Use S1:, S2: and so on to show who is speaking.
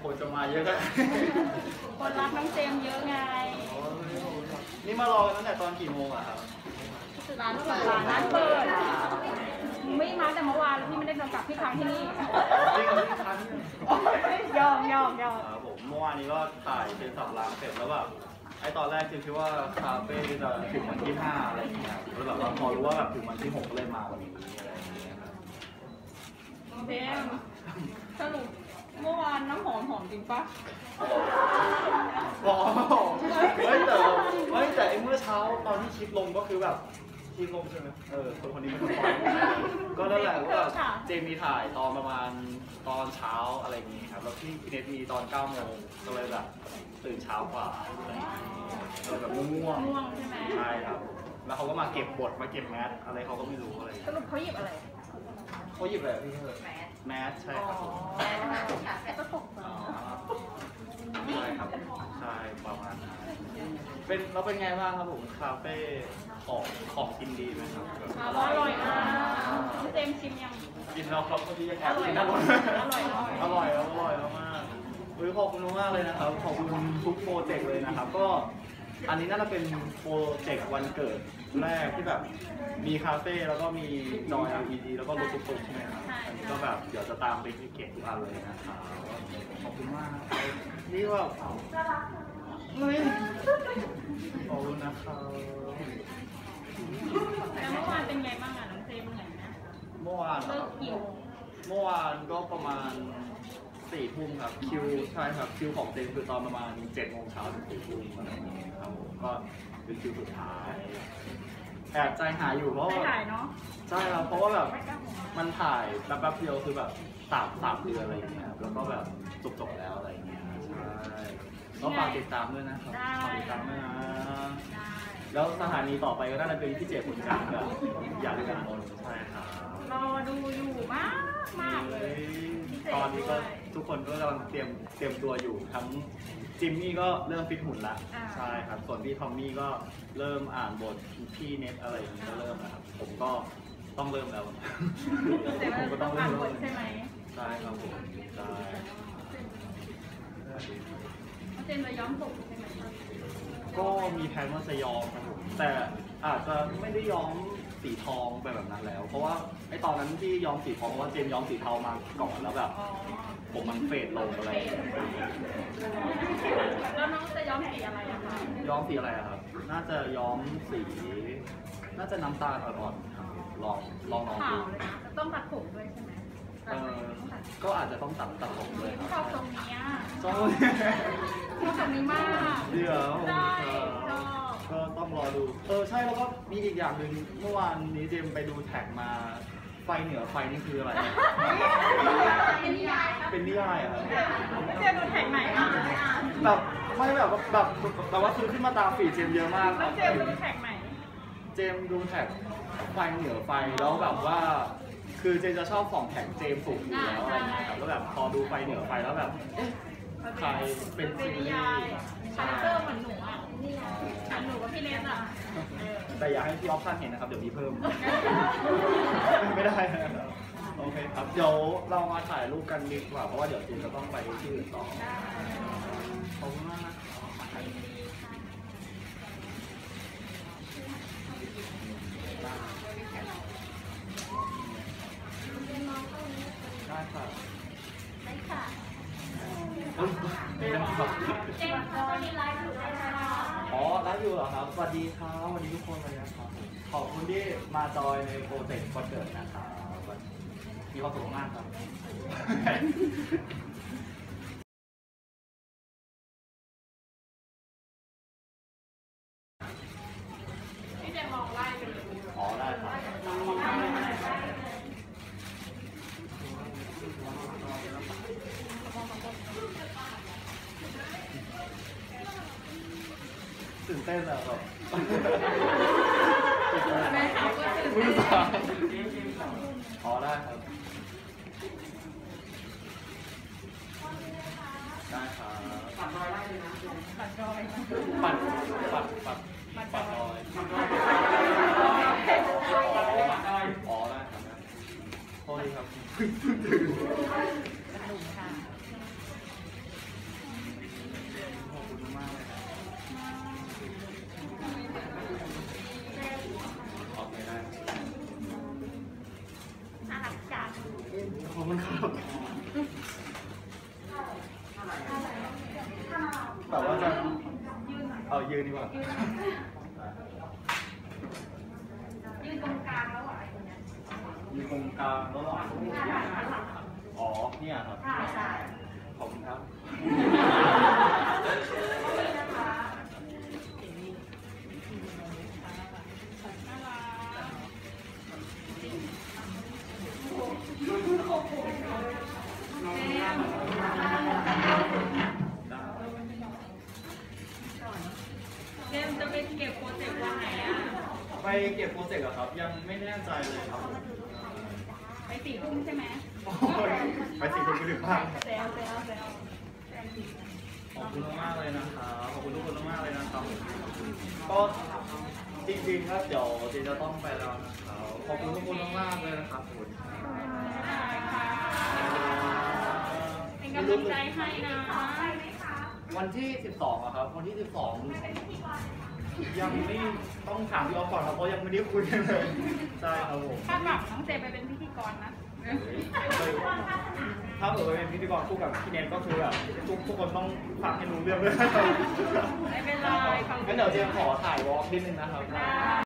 S1: คนจะมาเยอะกัน
S2: คนรักน้องเจมเยอะไง
S1: นี่มารอกันตั้งแต่ตอนกี่โมงอะครับ
S2: ร้านเปิดไม่มาแต่เมื่อวานแล้วพี่ไม่ได้กลับที่ค้างที่นี่ยอม
S1: ผมเมื่อวานนี้ก็ถ่ายเป็นสับล้างเสร็จแล้วแบบไอตอนแรกคิดว่าคาเฟ่จะถึงวันที่5อะไรอย่างเงี้ยแล้วแบบว่าพอรู้ว่าแบบถึงวันที่6ก็เลยมาวันนี้อะไรอย่างเงี้ยครับ
S2: เจมสรุปเมื่อวานน้ำหอมจริงปะ
S1: หอมไม่แต่เมื่อเช้าตอนที่คลิปลงก็คือแบบคลิปลงใช่ไหมคนนี้เป็นคนปล่อยก็นั่นแหละว่าเจมีถ่ายตอนประมาณตอนเช้าอะไรอย่างงี้ครับแล้วพี่เนทมีตอน9 โมงก็เลยแบบตื่นเช้ากว่าแบบง่วง
S2: ใช่ไหม
S1: ใช่ครับแล้วเขาก็มาเก็บบทมาเก็บแมสอะไรเขาก็ไม่รู้อะไร
S2: สรุปเขาหยิบอะไร
S1: เขาหยิบอะไรพี่แมสใช่ครับ
S2: แมสก็ตก
S1: ใช่ครับใช่ประมาณนั้นเป็นไงบ้างครับผมคาเฟ่ของกินดีไหมครับ
S2: อร่อยนะเจมชิมยัง
S1: กินแล้วครับเมื่อกี้ยังแอบกินอร่อยมากขอบคุณมากเลยนะครับขอบคุณทุกโปรเจกต์เลยนะครับก็อันนี้น่าจะเป็นโปรเจกต์วันเกิดแรกที่แบบมีคาเฟ่แล้วก็มีจอ LED แล้วก็รถตุ๊กๆใช่ไหมครับก็แบบเดี๋ยวจะตามไปที่เก็บทุกอันเลยนะครับขอบคุณมากนี่ว่าเฮ้ยขอบคุณนะครับ
S2: แล้วเมื่อวานเป็นไงบ้างอ่ะน้องเจมเหนื่อยนะ
S1: เมื่อวานก็ประมาณ4 ทุ่มครับใช่ครับคิวของเจมคือตอนประมาณ7 โมงเช้าถึง4 ทุ่มอะไรอย่างเงี้ยครับก็เป็นคิวสุดท้ายแอบใจหายอยู่เพราะ
S2: ถ่ายเนาะ
S1: ใช่ครับเพราะว่าแบบมันถ่ายแป๊บเดียวคือแบบ3 เดือนอะไรอย่างเงี้ยแล้วก็แบบจบแล้วอะไรอย่างเงี้ยใช่ก็ฝากติดตามด้วยนะครับฝากติดตามด้วยนะแล้วสถานีต่อไปก็น่าจะเป็นพี่เจขุนช้างกับอยากดูกันคนใช่ครับ
S2: รอดูอยู่มากเลย
S1: ตอนนี้ก็ทุกคนก็กำลังเตรียมตัวอยู่ทั้งจิมมี่ก็เริ่มฟิตหุ่นละใช่ครับส่วนพี่ทอมมี่ก็เริ่มอ่านบทพี่เน็ตอะไรอย่างนี้ก็เริ่มนะครับผมก็ต้องเริ่มแล้ว
S2: ผมก็ต้องอ่านบทใช่ไหม
S1: ใช่ครับผมใช่
S2: เจนจะย้อมผมใช่ไหม
S1: ก็มีแผนว่าจะย้อมครับผมแต่อาจจะไม่ได้ย้อมสีทองแบบนั้นแล้วเพราะว่าไอตอนนั้นที่ย้อมสีทองเพราะว่าเจนย้อมสีเทามาก่อนแล้วแบบผมมันเฟดลงอะไร
S2: แล้วน้องจะย้อมสีอะไรอะคะ
S1: ย้อมสีอะไรครับน่าจะย้อมสีน่าจะน้ำตาลอ่อนๆครับลองดู
S2: ต้องตัดผมด้วยใช่ไหม
S1: ก็อาจจะต้องตัดผมด้วยครับ
S2: ชอบตรงนี้
S1: ชอบ
S2: ตรงนี้มาก
S1: เดี๋ยวก็ต้องรอดูใช่แล้วก็มีอีกอย่างหนึ่งเมื่อวานนี้เจมไปดูแท็กมาไฟเหนือไฟนี่คืออะไรเป็นนิยายครับ
S2: เจมดูแท็กไหน
S1: แบบไม่แบบว่าคือขึ้นมาตามฟีดเจมเยอะมาก
S2: เจมดูแท็กไหน
S1: เจมดูแท็กไฟเหนือไฟแล้วแบบว่าคือเจมจะชอบของแท็กเจมสุกอยู่แล้วอะไรเงี้ยครับแล้วแบบพอดูไฟเหนือไฟแล้วแบบใครเป็นซีรีส์
S2: คาแรคเตอร์เหมือนหนูอ่ะหนูกับพี่เนสอ่ะ
S1: แต่อย่าให้พี่ออฟท่านเห็นนะครับเดี๋ยวมีเพิ่มไม่ได้โอเคครับเดี๋ยวเรามาถ่ายรูปกันดีกว่าเพราะว่าเดี๋ยวเจมจะต้องไปที่อื่นต่อขอบคุณมากนะได้ค่ะ
S2: ได้ค่ะ
S1: นี่นะครับ
S2: เจมส์ตอนนี้ไลฟ์อยู่ได้ไหม
S1: ไลฟ์อยู่เหรอครับสวัสดีครับวันนี้ทุกคนเลยนะครับขอบคุณที่มาจอยในโปรเจกต์วันเกิดนะครับมีความสุขมากครับ
S2: พี่เจมส์มองไล่ไปเลย
S1: ได้ครับตื่นเต้นอะครับ
S2: แม่เขาก็ตื่นเต้น
S1: ได้ครับได้ครับ
S2: ปัดรอยได้เลยนะปัดรอย
S1: ปัดรอยได้ครับโทษทีครับยืนดีกว่า
S2: ยืนตรงกลางแล้วอ่ะคนนี้
S1: ยืนตรงกลางระหว่างอ๋อเนี่ยครับ
S2: ใช่
S1: ขอบคุณครับ
S2: เจมจะไปเก็บโปรเจกต์วันไหนอ่ะ
S1: ไปเก็บโปรเจกต์เหรอครับ ยังไม่แน่ใจเลยครับ
S2: ไป4 ทุ่มใช่ไหม
S1: โอ้ยไปสิคนไปถึงบ้าน
S2: เซลล
S1: ขอบคุณมากเลยนะครับขอบคุณทุกคนมากเลยนะครับก็จริงๆครับเดี๋ยวเจจะต้องไปแล้วนะครับขอบคุณทุกคนมากๆเลยนะครับคุณ
S2: เป็นกำลังใจให้นะ
S1: วันที่ 12อะครับ วันที่ 12 ยังไม่ต้องถามพี่ออฟก่อนครับเพราะยังไม่ได้คุยกันเลยใช่ครับผม
S2: ถ้าแบบน้องเจไปเป็นพิธีกรนะ
S1: ถ้าเกิดไปเป็นพิธีกรคู่กับพี่เนทก็คือแบบทุกคนต้องฟังให้รู้เรื่องด้วย
S2: ไม่เป็นไรฟัง
S1: งั้นเดี๋ยวเจมส์ขอถ่ายวอล์กนิดนึงนะครับ